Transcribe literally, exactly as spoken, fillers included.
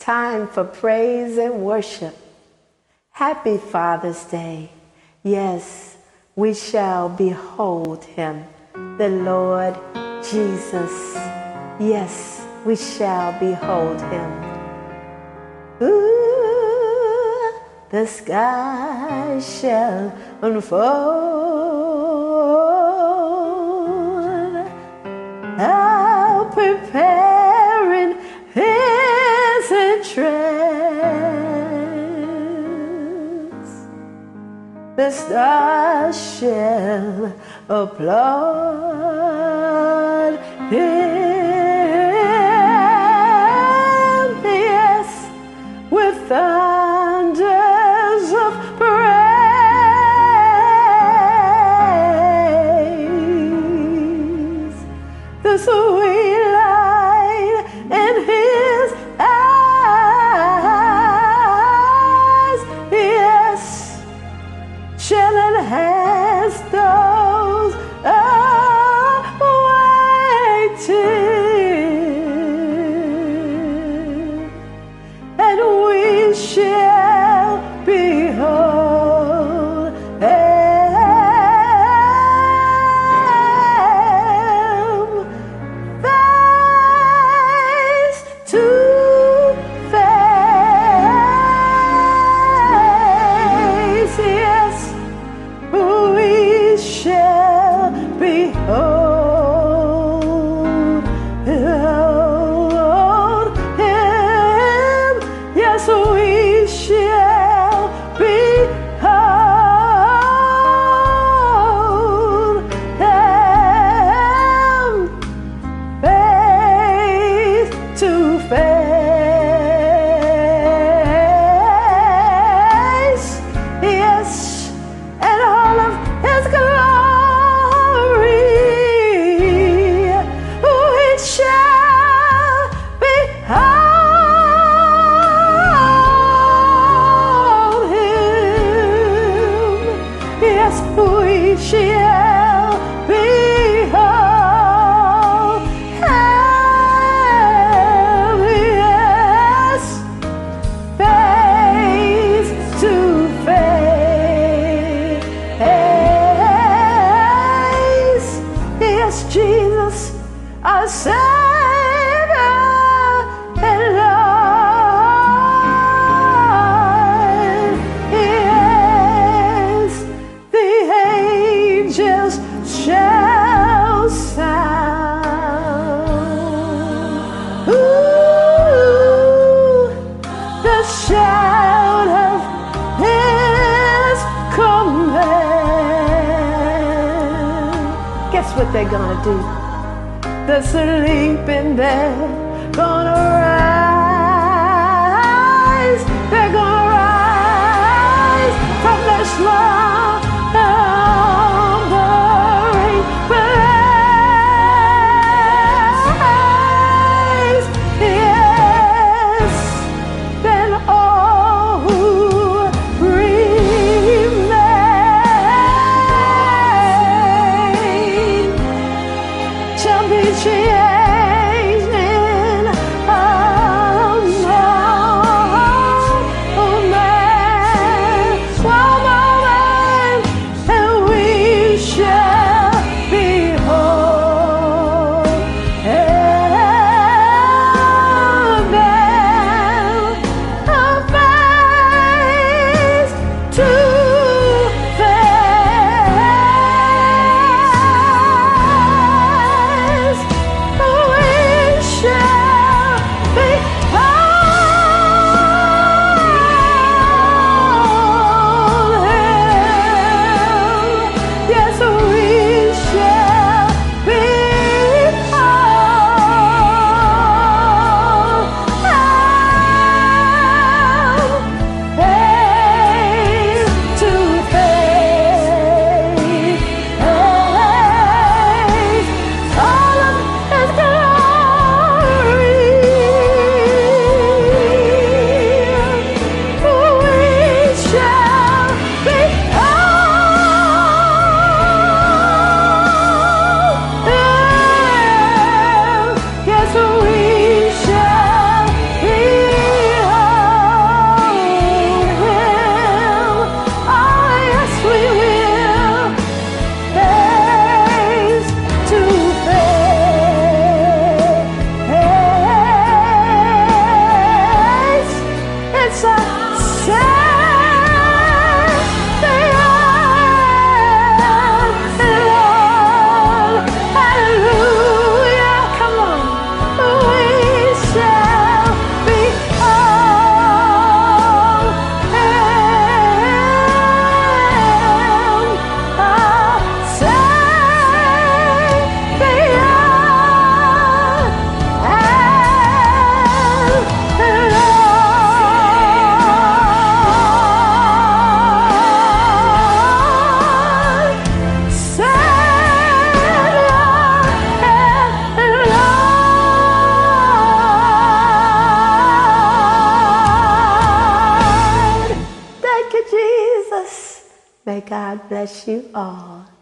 time for praise and worship. Happy Father's Day. Yes, we shall behold him, the Lord Jesus. Yes, we shall behold him. Ooh, the sky shall unfold. How preparing his entrance, the stars shall applaud him, yes, with thunders of praise. The sweet light in his eyes, yes, shall enhance those awaiting, and we shall behold him face to face, yes, we shall behold him, yes, we shall behold him face to face, yes, and all of his glory we shall behold him, yes, we shall behold him, yes, face to face, yes, Jesus, our Savior and Lord, yes, the angels shall sound. Ooh, the shout of his command. Guess what they're gonna do? The sleeping, they're gonna rise. They're gonna rise from their slumbering place. Yes, then all who remain shall be changed in May God bless you all.